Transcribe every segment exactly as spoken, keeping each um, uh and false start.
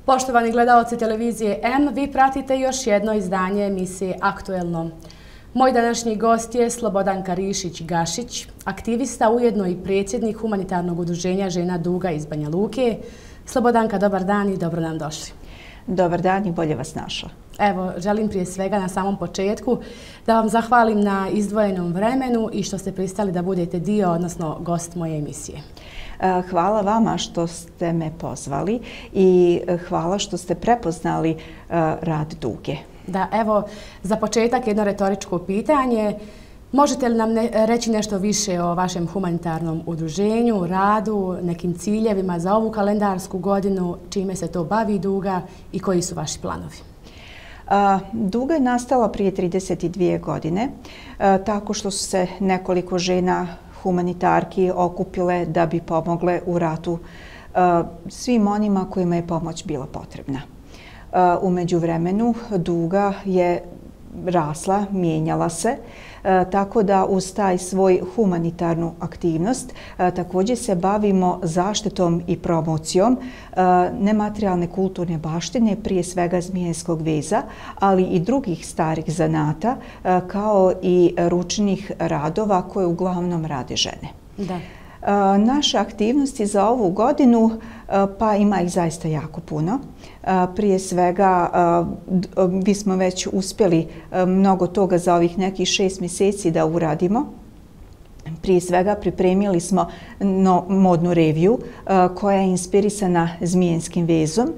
Poštovani gledalci televizije M, vi pratite još jedno izdanje emisije Aktuelno. Moj današnji gost je Slobodanka Rišić-Gašić, aktivista, ujedno i predsjednik humanitarnog udruženja Žena Duga iz Banja Luke. Slobodanka, dobar dan i dobro nam došli. Dobar dan i bolje vas našla. Evo, želim prije svega na samom početku da vam zahvalim na izdvojenom vremenu i što ste pristali da budete dio, odnosno gost moje emisije. Hvala vama što ste me pozvali i hvala što ste prepoznali rad Duge. Da, evo, za početak jedno retoričko pitanje. Možete li nam ne, reći nešto više o vašem humanitarnom udruženju, radu, nekim ciljevima za ovu kalendarsku godinu, čime se to bavi Duga i koji su vaši planovi? A, Duga je nastala prije trideset dvije godine, a, tako što su se nekoliko žena humanitarki okupile da bi pomogle u ratu a, svim onima kojima je pomoć bila potrebna. A, u međuvremenu Duga je rasla, mijenjala se, e, tako da uz taj svoj humanitarnu aktivnost e, također se bavimo zaštitom i promocijom e, nematerijalne kulturne baštine, prije svega zmijenskog veza, ali i drugih starih zanata, e, kao i ručnih radova koje uglavnom rade žene. Da. Naše aktivnosti za ovu godinu, pa ima ih zaista jako puno. Prije svega, mi smo već uspjeli mnogo toga za ovih nekih šest mjeseci da uradimo. Prije svega pripremili smo no, modnu reviju koja je inspirisana zmijenskim vezom.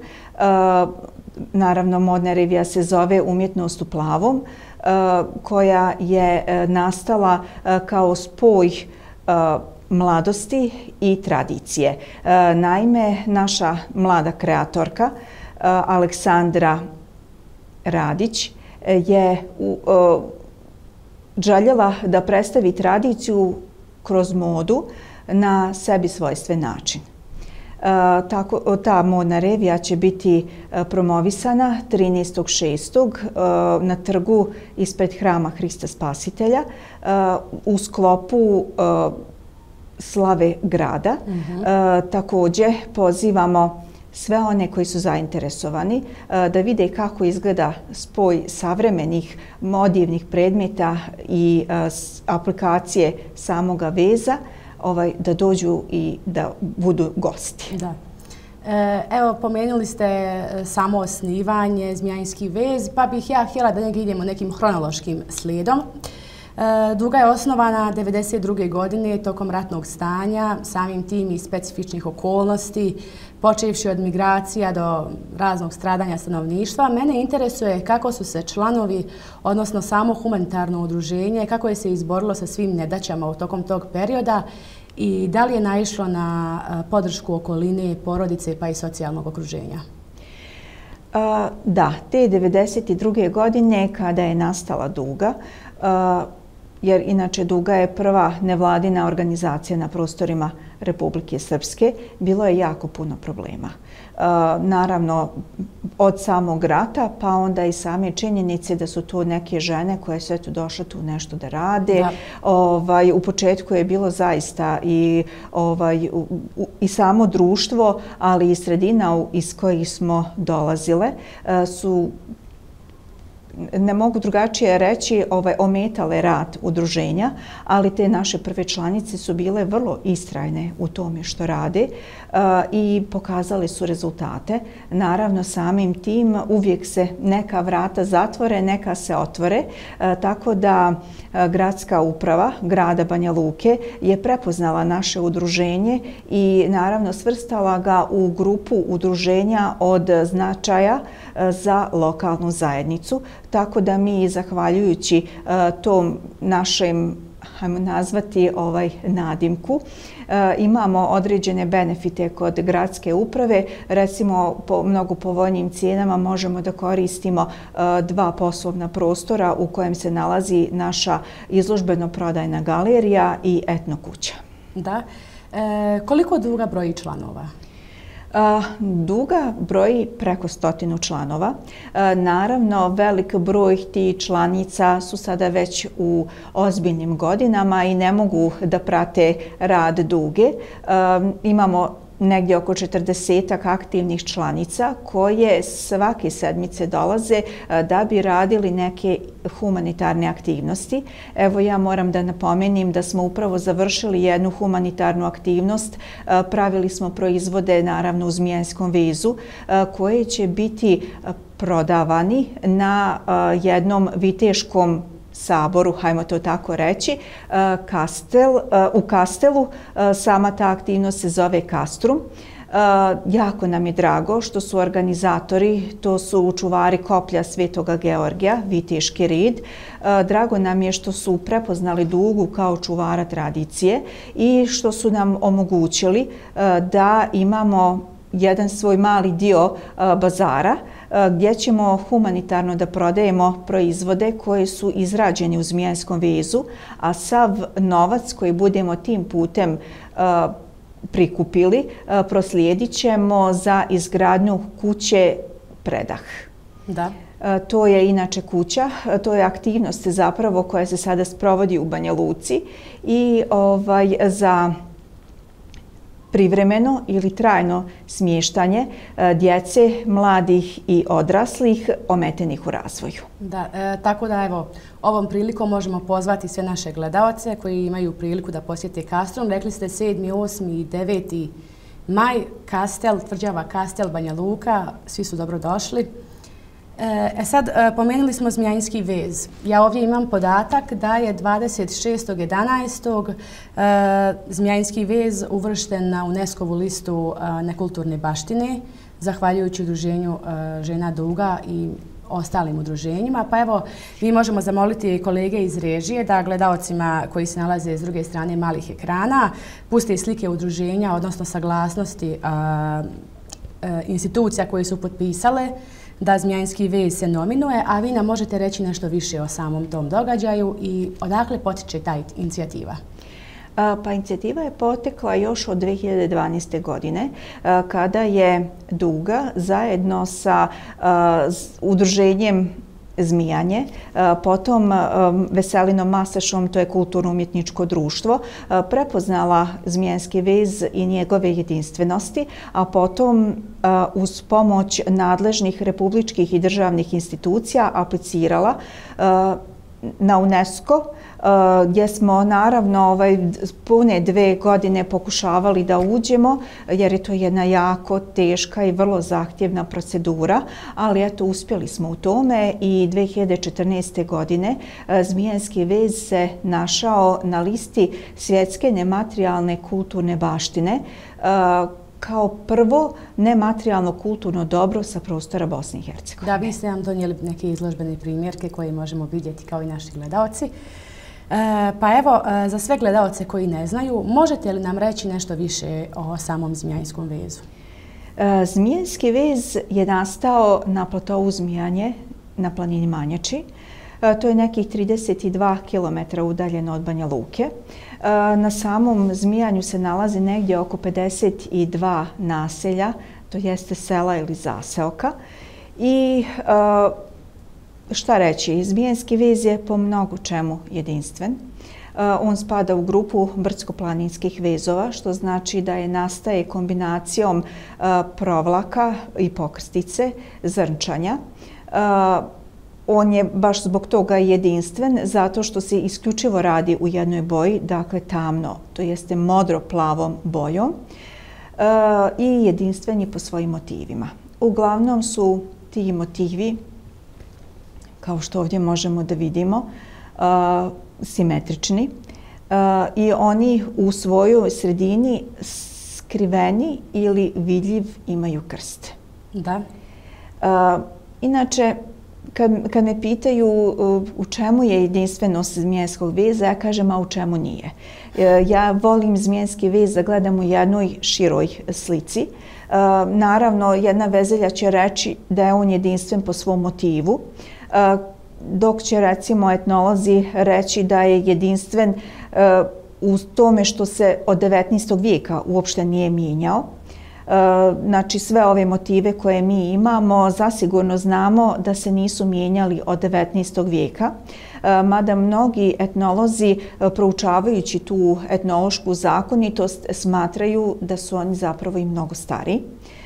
Naravno, modna revija se zove Umjetnost u plavom, koja je nastala kao spoj mladosti i tradicije. Naime, naša mlada kreatorka Aleksandra Radić je željela da predstavi tradiciju kroz modu na sebi svojstven način. Tako, ta modna revija će biti promovisana trinaestog šestog na trgu ispred Hrama Hrista Spasitelja u sklopu slave grada. Uh-huh. E, također pozivamo sve one koji su zainteresovani e, da vide kako izgleda spoj savremenih modivnih predmeta i e, s, aplikacije samoga veza, ovaj, da dođu i da budu gosti. Da. E, evo, pomenuli ste samo osnivanje, zmijanski vez, pa bih ja htjela da negdje idemo nekim hronološkim slijedom. Duga je osnovana devedeset druge godine tokom ratnog stanja, samim tim i specifičnih okolnosti, počevši od migracija do raznog stradanja stanovništva. Mene interesuje kako su se članovi, odnosno samo humanitarno udruženje, kako je se izborilo sa svim nedaćama u tokom tog perioda i da li je naišlo na podršku okoline, porodice pa i socijalnog okruženja? A, da, te devedeset druge godine kada je nastala Duga, a, jer inače Duga je prva nevladina organizacija na prostorima Republike Srpske, bilo je jako puno problema. E, naravno, od samog rata, pa onda i same činjenice da su tu neke žene koje su eto došle tu nešto da rade. Da. Ovaj, u početku je bilo zaista i, ovaj, u, u, i samo društvo, ali i sredina iz kojih smo dolazile e, su, ne mogu drugačije reći, ovaj, ometale rad udruženja, ali te naše prve članice su bile vrlo istrajne u tome što rade uh, i pokazali su rezultate. Naravno, samim tim uvijek se neka vrata zatvore, neka se otvore, uh, tako da uh, gradska uprava grada Banja Luke je prepoznala naše udruženje i naravno svrstala ga u grupu udruženja od značaja uh, za lokalnu zajednicu. Tako da mi, zahvaljujući uh, tom našem, hajmo nazvati, ovaj nadimku, uh, imamo određene benefite kod gradske uprave. Recimo, po mnogo povoljnijim cijenama možemo da koristimo uh, dva poslovna prostora u kojem se nalazi naša izložbeno-prodajna galerija i etno kuća. Da. E, koliko Duga broji članova? Duga broji preko stotinu članova. Naravno, velik broj tih članica su sada već u ozbiljnim godinama i ne mogu da prate rad Duge. Imamo negdje oko četrdesetak aktivnih članica koje svake sedmice dolaze da bi radili neke humanitarne aktivnosti. Evo, ja moram da napomenim da smo upravo završili jednu humanitarnu aktivnost. Pravili smo proizvode, naravno, u Zmijanskom vezu, koje će biti prodavani na jednom viteškom saboru, hajmo to tako reći, Kastel, u Kastelu. Sama ta aktivnost se zove Kastrum. Jako nam je drago što su organizatori, to su čuvari koplja Svetoga Georgija, viteški red. Drago nam je što su prepoznali Dugu kao čuvara tradicije i što su nam omogućili da imamo jedan svoj mali dio bazara gdje ćemo humanitarno da prodajemo proizvode koji su izrađeni u Zmijanskom vezu, a sav novac koji budemo tim putem prikupili proslijedit ćemo za izgradnju kuće Predah. Da. To je inače kuća, to je aktivnost zapravo koja se sada sprovodi u Banja Luci i ovaj, za privremeno ili trajno smještanje djece, mladih i odraslih ometenih u razvoju. Da, e, tako da evo, ovom prilikom možemo pozvati sve naše gledaoce koji imaju priliku da posjete Kastrum. Rekli ste sedmi, osmi i deveti maj, Kastel, tvrđava Kastel, Banja Luka, svi su dobro došli. E sad, pomenuli smo Zmijanski vez. Ja ovdje imam podatak da je dvadeset šestog jedanaestog Zmijanski vez uvršten na UNESCO-vu listu nekulturne baštine, zahvaljujući udruženju Žena Duga i ostalim udruženjima. Pa evo, mi možemo zamoliti kolege iz režije da gledaocima koji se nalaze s druge strane malih ekrana puste slike udruženja, odnosno saglasnosti institucija koje su potpisale da Zmijanski vez se nominuje, a vi nam možete reći nešto više o samom tom događaju i odakle potiče ta inicijativa? Pa inicijativa je potekla još od dve hiljade dvanaeste. godine kada je Duga zajedno sa udruženjem Zmijanje, potom Veselinom Masašom, to je kulturno-umjetničko društvo, prepoznala Zmijanski vez i njegove jedinstvenosti, a potom uz pomoć nadležnih republičkih i državnih institucija aplicirala na UNESCO, gdje smo naravno ovaj, pune dve godine pokušavali da uđemo, jer je to jedna jako teška i vrlo zahtjevna procedura, ali eto, uspjeli smo u tome i dve hiljade četrnaeste. godine Zmijanski vez se našao na listi svjetske nematerijalne kulturne baštine kao prvo nematerijalno kulturno dobro sa prostora Bosne i Hercegovine. Da, vi ste nam donijeli neke izložbene primjerke koje možemo vidjeti kao i naši gledaoci. E, pa evo, za sve gledaoce koji ne znaju, možete li nam reći nešto više o samom Zmijanskom vezu? E, Zmijanski vez je nastao na platovu Zmijanje, na planini Manjači. To je nekih trideset dva kilometra udaljeno od Banja Luke. Na samom Zmijanju se nalazi negdje oko pedeset dva naselja, to jeste sela ili zaseoka. I šta reći, Zmijanski vez je po mnogo čemu jedinstven. On spada u grupu brdsko-planinskih vezova, što znači da je nastaje kombinacijom provlaka i pokrstice, zrnčanja. On je baš zbog toga jedinstven, zato što se isključivo radi u jednoj boji, dakle tamno, to jeste modro-plavom bojom, i jedinstven je po svojim motivima. Uglavnom su ti motivi, kao što ovdje možemo da vidimo, simetrični i oni u svojoj sredini skriveni ili vidljiv imaju krst. Da. Inače, Kad, kad me pitaju u čemu je jedinstvenost Zmijanskog veza, ja kažem, a u čemu nije. Ja volim Zmijanski vez da gledam u jednoj široj slici. Naravno, jedna vezelja će reći da je on jedinstven po svom motivu, dok će, recimo, etnolozi reći da je jedinstven u tome što se od devetnaestog vijeka uopšte nije mijenjao. Znači, sve ove motive koje mi imamo, zasigurno znamo da se nisu mijenjali od devetnaestog vijeka. mada mnogi etnolozi proučavajući tu etnološku zakonitost smatraju da su oni zapravo i mnogo stari.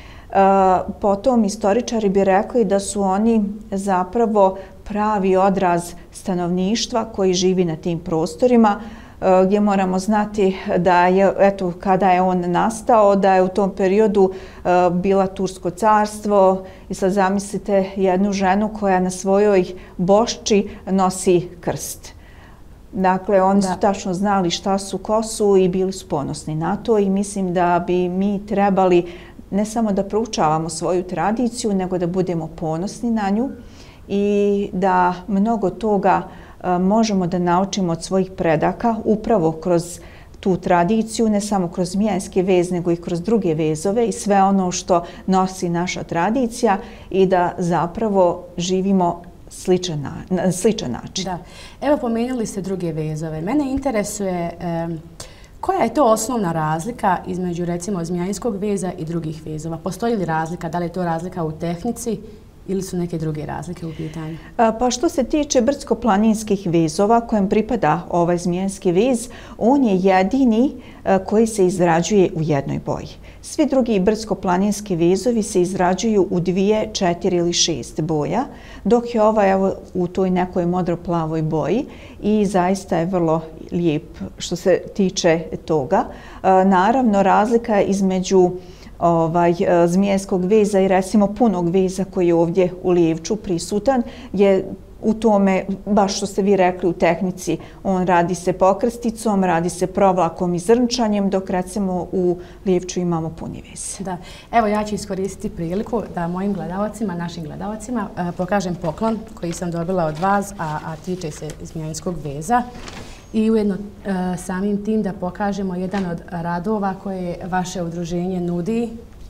Potom istoričari bi rekli da su oni zapravo pravi odraz stanovništva koji živi na tim prostorima, gdje moramo znati da je, eto, kada je on nastao, da je u tom periodu bila Tursko carstvo i sad zamislite jednu ženu koja na svojoj bošči nosi krst. Dakle, oni su tačno znali šta su, ko su i bili su ponosni na to i mislim da bi mi trebali ne samo da proučavamo svoju tradiciju, nego da budemo ponosni na nju i da mnogo toga možemo da naučimo od svojih predaka upravo kroz tu tradiciju, ne samo kroz zmijanski vez, nego i kroz druge vezove i sve ono što nosi naša tradicija i da zapravo živimo sličan, na, sličan način. Da. Evo, pomenuli ste druge vezove. Mene interesuje e, koja je to osnovna razlika između recimo zmijanskog veza i drugih vezova? Postoji li razlika? Da li je to razlika u tehnici ili su neke druge razlike u pitanju? Pa što se tiče brdsko-planinskih vezova kojem pripada ovaj zmijanski vez, on je jedini koji se izrađuje u jednoj boji. Svi drugi brdsko-planinski vezovi se izrađuju u dvije, četiri ili šest boja, dok je ovaj evo, u toj nekoj modro-plavoj boji i zaista je vrlo lijep što se tiče toga. Naravno, razlika između ovaj, zmijanskog veza i recimo punog veza koji je ovdje u Lijevču prisutan je u tome, baš što ste vi rekli u tehnici, on radi se pokrsticom, radi se provlakom i zrnčanjem, dok recimo u Lijevču imamo puni vez. Da. Evo, ja ću iskoristiti priliku da mojim gledalcima, našim gledalcima, pokažem poklon koji sam dobila od vas, a, a tiče se zmijanskog veza. I ujedno e, samim tim da pokažemo jedan od radova koje vaše udruženje nudi.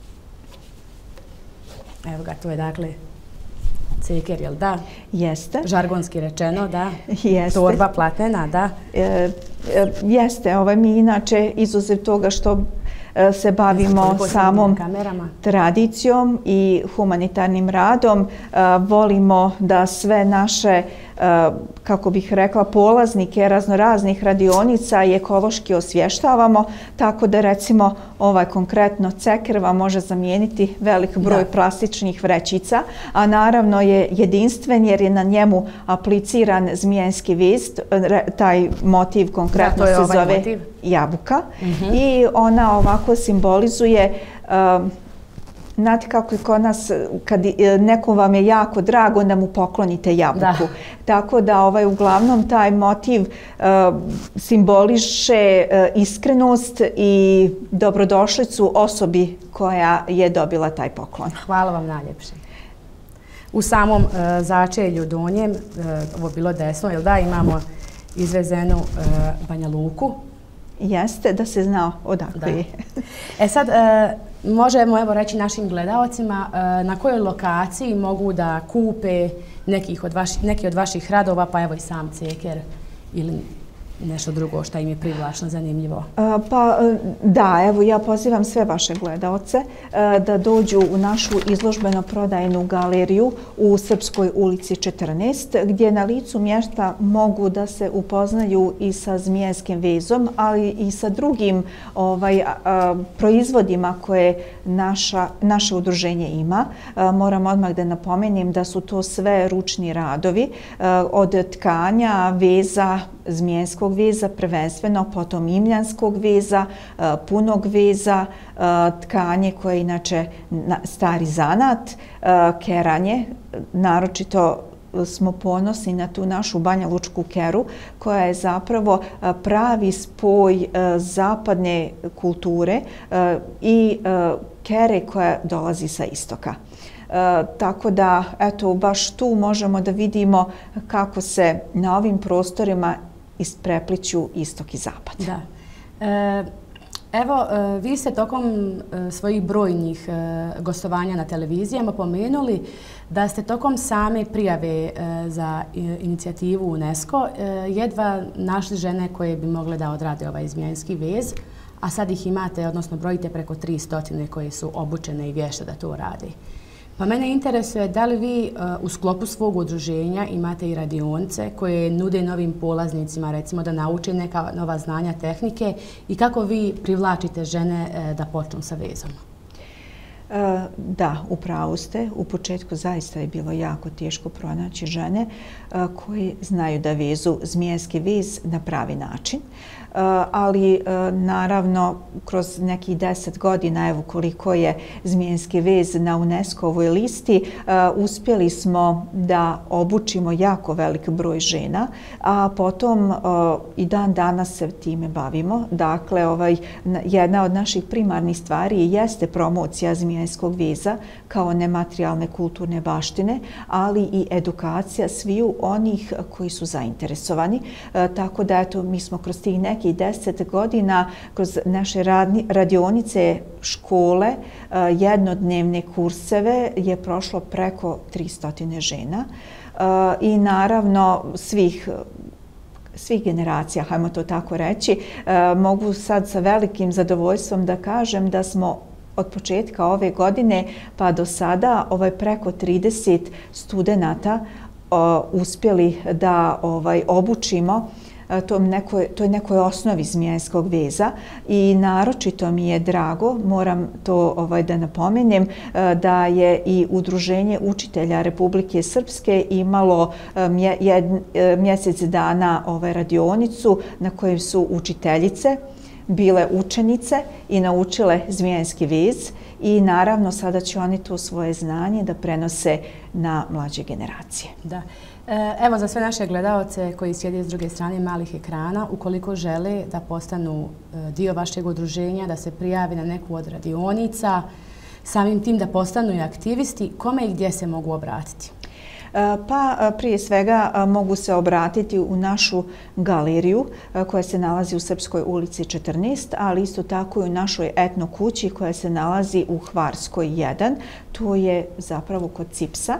Evo ga, to je dakle ceker, jel da? Jeste. Žargonski rečeno, da. Jeste. Torba platena, da. E, e, jeste, ovaj, mi inače izuzev toga što se bavimo samom tradicijom i humanitarnim radom, volimo da sve naše, kako bih rekla, polaznike raznoraznih radionica i ekološki osvještavamo, tako da recimo ovaj konkretno ceker vam može zamijeniti velik broj plastičnih vrećica, a naravno je jedinstven jer je na njemu apliciran zmijanski vez, taj motiv konkretno se zove jabuka i ona ovako simbolizuje, znate kako je kod nas, kad neko vam je jako drago, onda mu poklonite jabuku. Tako da ovaj, uglavnom taj motiv simboliše iskrenost i dobrodošlicu osobi koja je dobila taj poklon. Hvala vam najljepše. U samom začelju donjem, ovo bilo desno, jel da, imamo izvezenu Banja Luku. Jeste, da se zna odakle je. E sad, možemo evo reći našim gledaocima na kojoj lokaciji mogu da kupe neki od vaših radova, pa evo i sam ceker ili nešto drugo što im je privlačno, zanimljivo. Pa da, evo ja pozivam sve vaše gledaoce da dođu u našu izložbeno-prodajnu galeriju u Srpskoj ulici četrnaest, gdje na licu mjesta mogu da se upoznaju i sa zmijanskim vezom, ali i sa drugim ovaj, proizvodima koje naša, naše udruženje ima. Moram odmah da napomenem da su to sve ručni radovi od tkanja, veza, zmijanskog veza, prvenstveno, potom imljanskog veza, punog veza, tkanje koje je inače stari zanat, keranje, naročito smo ponosni na tu našu banjalučku keru koja je zapravo pravi spoj zapadne kulture i kere koja dolazi sa istoka. Tako da, eto, baš tu možemo da vidimo kako se na ovim prostorima isprepliću istok i zapad. Da. Evo, vi ste tokom svojih brojnih gostovanja na televizijama pomenuli da ste tokom same prijave za inicijativu UNESCO jedva našli žene koje bi mogle da odrade ovaj zmijanski vez, a sad ih imate, odnosno brojite preko tri stotine koje su obučene i vješte da to rade. Pa mene interesuje da li vi u sklopu svog udruženja imate i radionice koje nude novim polaznicima, recimo da nauče neka nova znanja, tehnike i kako vi privlačite žene da počnu sa vezom? Da, u pravu ste. U početku zaista je bilo jako teško pronaći žene koje znaju da vezu zmijenski vez na pravi način. Ali naravno kroz nekih deset godina, evo koliko je zmijenski vez na UNESCO-ovoj listi, uspjeli smo da obučimo jako velik broj žena, a potom i dan danas se time bavimo. Dakle, ovaj, jedna od naših primarnih stvari jeste promocija zmijenskog veza kao nematerijalne kulturne baštine, ali i edukacija sviju onih koji su zainteresovani. Tako da, eto, mi smo kroz tih nekih deset godina kroz naše radionice, škole, jednodnevne kurseve je prošlo preko tristo žena i naravno svih svih generacija, hajmo to tako reći. Mogu sad sa velikim zadovoljstvom da kažem da smo od početka ove godine pa do sada ovaj preko trideset studenata uspjeli da ovaj obučimo To, nekoj, to je nekoj osnovi zmijenskog veza i naročito mi je drago, moram to ovaj, da napomenem, da je i Udruženje učitelja Republike Srpske imalo mje, jed, mjesec dana ovaj, radionicu na kojoj su učiteljice bile učenice i naučile zmijenski vez i naravno sada će oni to svoje znanje da prenose na mlađe generacije. Da. Evo za sve naše gledalce koji sjede s druge strane malih ekrana, ukoliko žele da postanu dio vašeg udruženja, da se prijavi na neku od radionica, samim tim da postanu i aktivisti, kome i gdje se mogu obratiti? Pa prije svega mogu se obratiti u našu galeriju koja se nalazi u Srpskoj ulici četrnaest, ali isto tako i u našoj etno kući koja se nalazi u Hvarskoj jedan. To je zapravo kod Cipsa.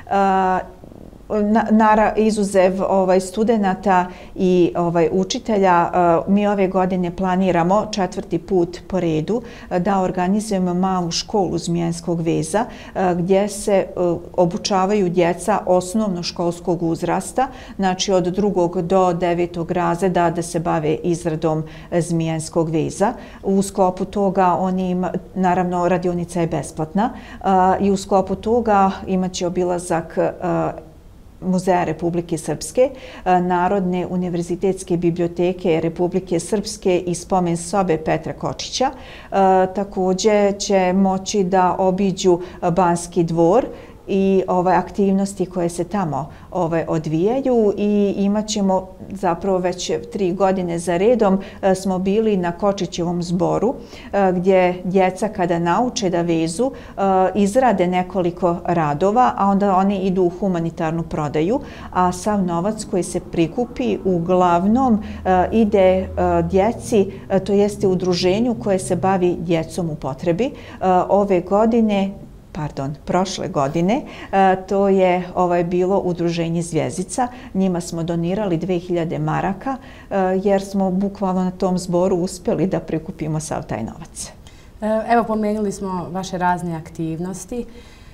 Na, izuzev ovaj, studenata i ovaj, učitelja, mi ove godine planiramo četvrti put po redu da organizujemo malu školu zmijenskog veza gdje se obučavaju djeca osnovnoškolskog uzrasta, znači od drugog do devetog razreda da se bave izradom zmijenskog veza. U sklopu toga oni ima, naravno radionica je besplatna i u sklopu toga imaće obilazak Muzeja Republike Srpske, Narodne univerzitetske biblioteke Republike Srpske i spomen sobe Petra Kočića. Također će moći da obiđu Banski dvor i ove aktivnosti koje se tamo ove odvijaju i imat ćemo zapravo već tri godine za redom smo bili na Kočićevom zboru gdje djeca kada nauče da vezu izrade nekoliko radova, a onda oni idu u humanitarnu prodaju, a sav novac koji se prikupi uglavnom ide djeci, to jeste udruženju koje se bavi djecom u potrebi. Ove godine Pardon, prošle godine, to je ovaj, bilo udruženje Zvjezdica. Njima smo donirali dve hiljade maraka jer smo bukvalno na tom zboru uspjeli da prikupimo sav taj novac. Evo, pomenuli smo vaše razne aktivnosti.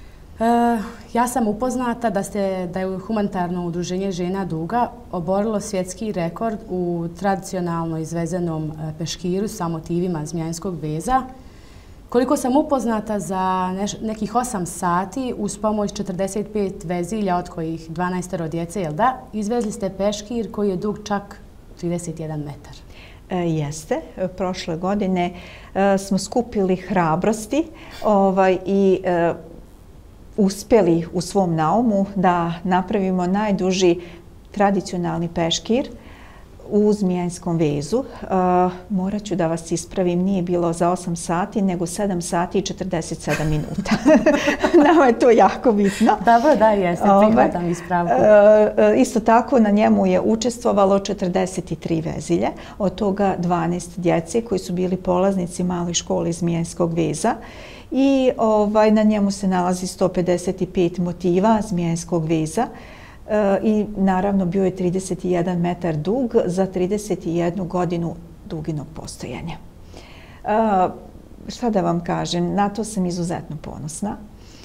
Ja sam upoznata da, ste, da je humanitarno udruženje Žena Duga oborilo svjetski rekord u tradicionalno izvezenom peškiru sa motivima zmijanskog veza. Koliko sam upoznata, za nekih osam sati uz pomoć četrdeset pet vezilja, od kojih dvanaest djece, jel da, izvezli ste peškir koji je dug čak trideset jedan metar. E, jeste. Prošle godine e, smo skupili hrabrosti ovaj, i e, uspjeli u svom naumu da napravimo najduži tradicionalni peškir u zmijanskom vezu. Uh, morat ću da vas ispravim, nije bilo za osam sati, nego sedam sati i četrdeset sedam minuta. Nama je to jako bitno. Dobro, da, jeste, prihvatam ispravku. Uh, isto tako na njemu je učestvovalo četrdeset tri vezilje, od toga dvanaest djece koji su bili polaznici male škole zmijanskog veza. I ovaj, na njemu se nalazi sto pedeset pet motiva zmijanskog veza. I naravno bio je trideset jedan metar dug za trideset jednu godinu duginog postojanja. Šta da vam kažem, na to sam izuzetno ponosna.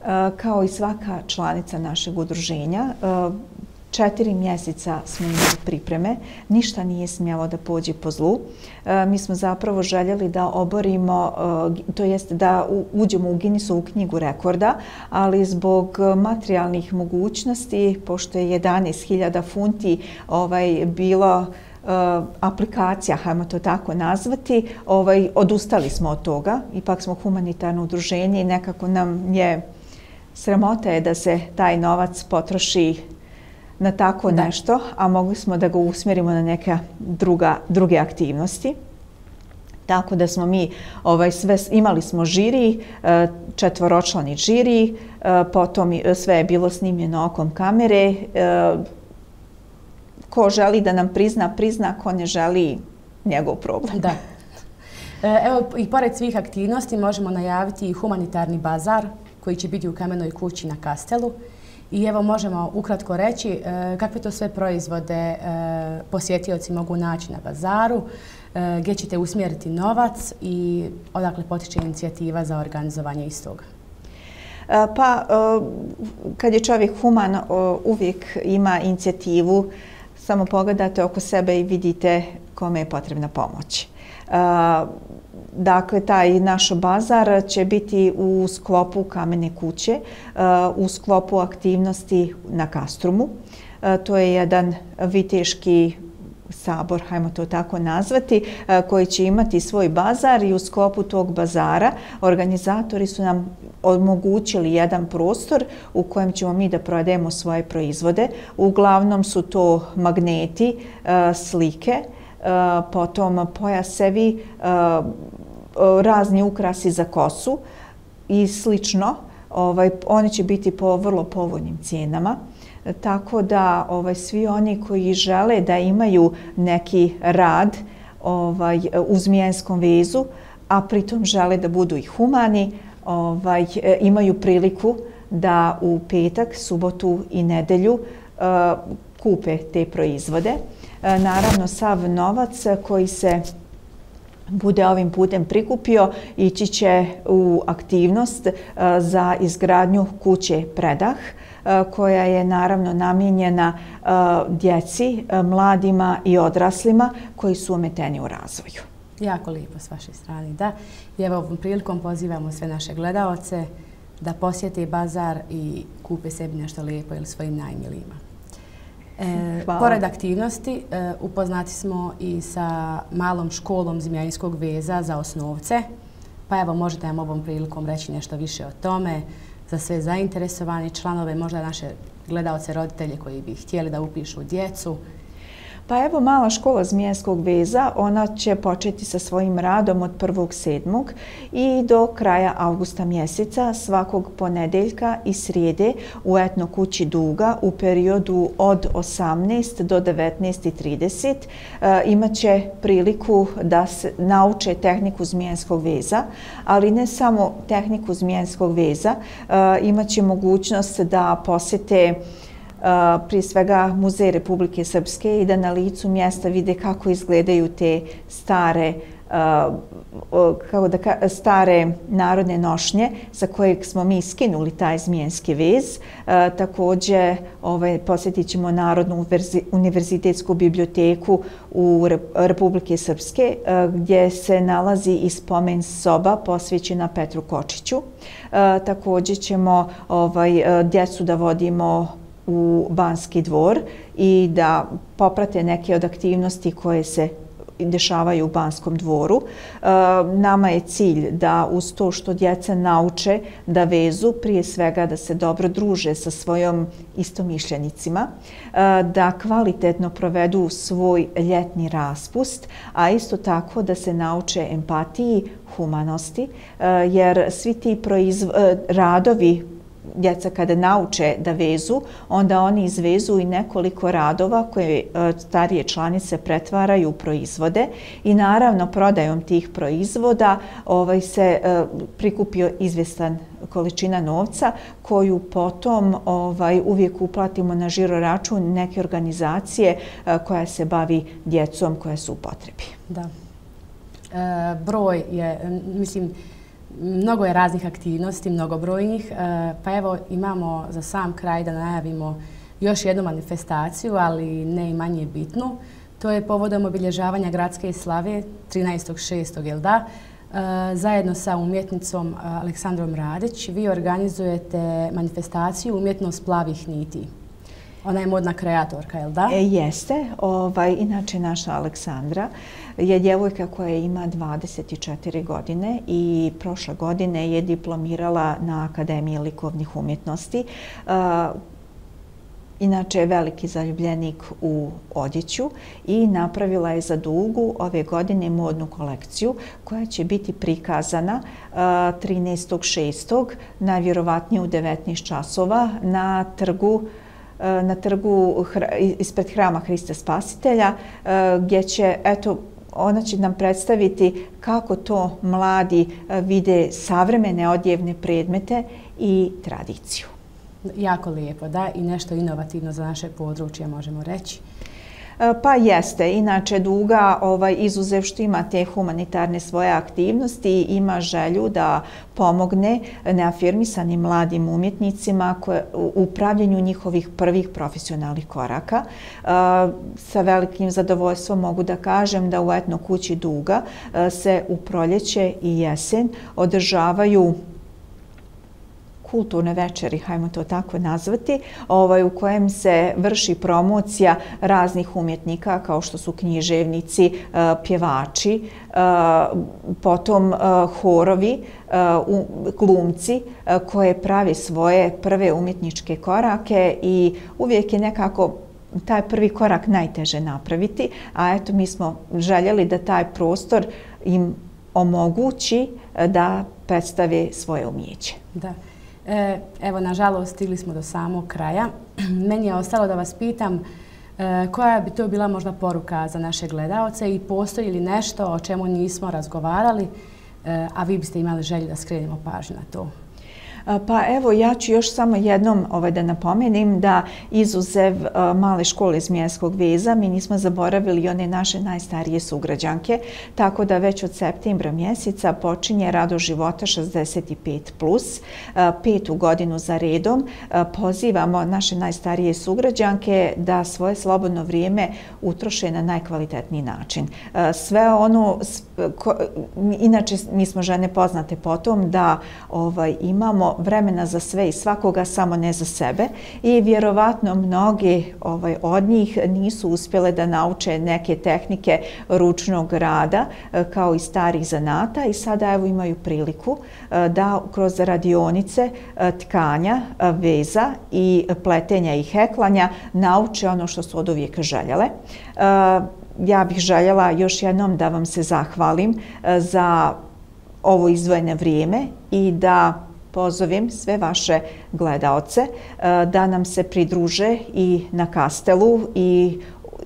Kao i svaka članica našeg udruženja, četiri mjeseca smo imali pripreme, ništa nije smjelo da pođe po zlu. Mi smo zapravo željeli da oborimo, to jest da uđemo u Guinnessovu knjigu rekorda, ali zbog materijalnih mogućnosti, pošto je jedanaest hiljada funti ovaj, bilo aplikacija, hajmo to tako nazvati, ovaj, odustali smo od toga. Ipak smo humanitarno udruženje i nekako nam je sramota je da se taj novac potroši na tako da. nešto, a mogli smo da ga usmjerimo na neke druga, druge aktivnosti. Tako da smo mi ovaj, sve, imali smo žiri, četvoročlani žiri, potom sve je bilo snimljeno okom kamere. Ko želi da nam prizna, prizna, ko ne želi, njegov problem. Da. Evo, i pored svih aktivnosti možemo najaviti i humanitarni bazar koji će biti u Kamenoj kući na Kastelu. I evo možemo ukratko reći kakve to sve proizvode posjetioci mogu naći na bazaru, gdje ćete usmjeriti novac i odakle potiče inicijativa za organizovanje istoga. Pa, kad je čovjek human, uvijek ima inicijativu. Samo pogledate oko sebe i vidite kome je potrebna pomoć. Dakle, taj naš bazar će biti u sklopu Kamene kuće, u sklopu aktivnosti na Kastrumu. To je jedan viteški sabor, hajmo to tako nazvati, koji će imati svoj bazar i u sklopu tog bazara organizatori su nam omogućili jedan prostor u kojem ćemo mi da prodajemo svoje proizvode. Uglavnom su to magneti, slike, potom pojasevi, razni ukrasi za kosu i slično. Ovaj, oni će biti po vrlo povoljnim cijenama. Tako da ovaj, svi oni koji žele da imaju neki rad ovaj, u zmijanskom vezu, a pritom žele da budu i humani, ovaj, imaju priliku da u petak, subotu i nedelju uh, kupe te proizvode. Uh, naravno, sav novac koji se bude ovim putem prikupio ići će u aktivnost uh, za izgradnju kuće Predah, koja je naravno namijenjena djeci, mladima i odraslima koji su ometeni u razvoju. Jako lijepo s vaše strane, da. I evo ovom prilikom pozivamo sve naše gledaoce da posjete bazar i kupe sebi nešto lijepo ili svojim najmilijima. E, pored aktivnosti e, upoznati smo i sa malom školom Zmijanskog veza za osnovce, pa evo možete nam ovom prilikom reći nešto više o tome, za sve zainteresovane članove, možda naše gledaoce, roditelje koji bi htjeli da upišu djecu. Pa evo, mala škola Zmijanskog veza, ona će početi sa svojim radom od prvog sedmog i do kraja avgusta mjeseca svakog ponedeljka i srijede u Etno kući Duga u periodu od osamnaest do devetnaest i trideset e, imat će priliku da se nauče tehniku Zmijanskog veza, ali ne samo tehniku Zmijanskog veza, e, imat će mogućnost da posjete prije svega Muzej Republike Srpske i da na licu mjesta vide kako izgledaju te stare, kako da, stare narodne nošnje za kojeg smo mi skinuli taj zmijanski vez. Također ovaj, posjetit ćemo Narodnu univerzitetsku biblioteku u Republike Srpske gdje se nalazi i spomen soba posvećena Petru Kočiću. Također ćemo ovaj, djecu da vodimo u Banski dvor i da poprate neke od aktivnosti koje se dešavaju u Banskom dvoru. E, nama je cilj da uz to što djeca nauče da vezu, prije svega da se dobro druže sa svojom istomišljenicima, e, da kvalitetno provedu svoj ljetni raspust, a isto tako da se nauče empatiji, humanosti, e, jer svi ti proizv... radovi djeca kada nauče da vezu, onda oni izvezu i nekoliko radova koje starije članice pretvaraju u proizvode i naravno prodajom tih proizvoda ovaj, se prikupio izvjestan količina novca koju potom ovaj, uvijek uplatimo na žiro račun neke organizacije koja se bavi djecom koja su u potrebi. Da. E, broj je, mislim, Mnogo je raznih aktivnosti, mnogobrojnih, pa evo imamo za sam kraj da najavimo još jednu manifestaciju, ali ne i manje bitnu. To je povodom obilježavanja gradske slave trinaestog šestog, jel da? Zajedno sa umjetnicom Aleksandrom Radić vi organizujete manifestaciju Umjetnost plavih niti. Ona je modna kreatorka, jel da? E, jeste. Ovaj, inače, naša Aleksandra je djevojka koja ima dvadeset četiri godine i prošle godine je diplomirala na Akademiji likovnih umjetnosti. Uh, Inače je veliki zaljubljenik u odjeću i napravila je za Dugu ove godine modnu kolekciju koja će biti prikazana trinaestog šestog najvjerovatnije u devetnaest časova na trgu na trgu ispred Hrama Hrista Spasitelja, gdje će, eto, ona će nam predstaviti kako to mladi vide savremene odjevne predmete i tradiciju. Jako lijepo, da, i nešto inovativno za naše područje, možemo reći. Pa jeste. Inače, Duga, ovaj, izuzev što ima te humanitarne svoje aktivnosti, ima želju da pomogne neafirmisanim mladim umjetnicima koje, u pravljenju njihovih prvih profesionalnih koraka. Sa velikim zadovoljstvom mogu da kažem da u Etno kući Duga se u proljeće i jesen održavaju kulturne večeri, hajmo to tako nazvati, ovaj, u kojem se vrši promocija raznih umjetnika kao što su književnici, pjevači, potom horovi, glumci koje pravi svoje prve umjetničke korake i uvijek je nekako taj prvi korak najteže napraviti, a eto mi smo željeli da taj prostor im omogući da predstave svoje umijeće. Da. Evo, nažalost, stigli smo do samog kraja. Meni je ostalo da vas pitam koja bi to bila možda poruka za naše gledaoce i postoji li nešto o čemu nismo razgovarali, a vi biste imali želju da skrenemo pažnju na to? Pa evo, ja ću još samo jednom ovaj, da napomenem da izuzev uh, male škole Zmijanskog veza mi nismo zaboravili one naše najstarije sugrađanke, tako da već od septembra mjeseca počinje Rado života šezdeset pet plus, uh, petu godinu za redom. Uh, pozivamo naše najstarije sugrađanke da svoje slobodno vrijeme utroše na najkvalitetniji način. Uh, sve ono, ko, inače mi smo žene poznate po tom da ovaj, imamo vremena za sve i svakoga, samo ne za sebe i vjerovatno mnogi ovaj, od njih nisu uspjele da nauče neke tehnike ručnog rada kao i starih zanata i sada evo imaju priliku da kroz radionice tkanja, veza i pletenja i heklanja nauče ono što su od uvijek željele. Ja bih željela još jednom da vam se zahvalim za ovo izdvojeno vrijeme i da pozovem sve vaše gledaoce da nam se pridruže i na Kastelu i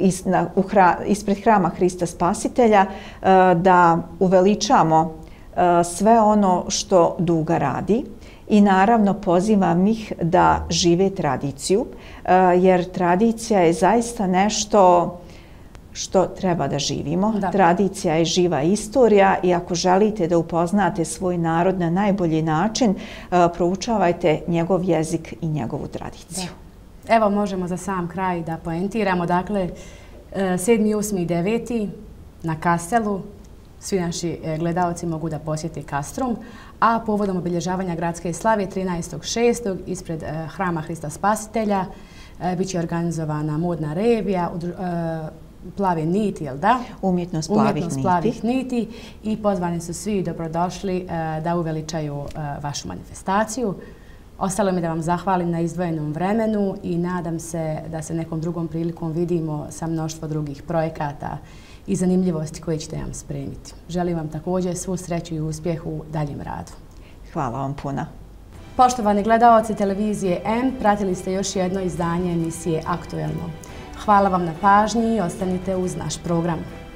ispred Hrama Hrista Spasitelja, da uveličamo sve ono što Duga radi i naravno pozivam ih da žive tradiciju, jer tradicija je zaista nešto što treba da živimo. Da. Tradicija je živa istorija i ako želite da upoznate svoj narod na najbolji način, proučavajte njegov jezik i njegovu tradiciju. Da. Evo možemo za sam kraj da poentiramo. Dakle, sedmi, osmi i deveti na Kastelu svi naši gledaoci mogu da posjeti Kastrum, a povodom obilježavanja gradske slave trinaestog šestog ispred Hrama Hrista Spasitelja bit će organizovana modna revija, plave niti, jel da? Umjetnost plavih Umjetnost niti. plavih niti i pozvani su svi dobrodošli da uveličaju vašu manifestaciju. Ostalo mi da vam zahvalim na izdvojenom vremenu i nadam se da se nekom drugom prilikom vidimo sa mnoštvo drugih projekata i zanimljivosti koje ćete nam spremiti. Želim vam također svu sreću i uspjeh u daljem radu. Hvala vam puno. Poštovani gledaoci televizije M, pratili ste još jedno izdanje emisije Aktuelno. Hvala vam na pažnji i ostanite uz naš program.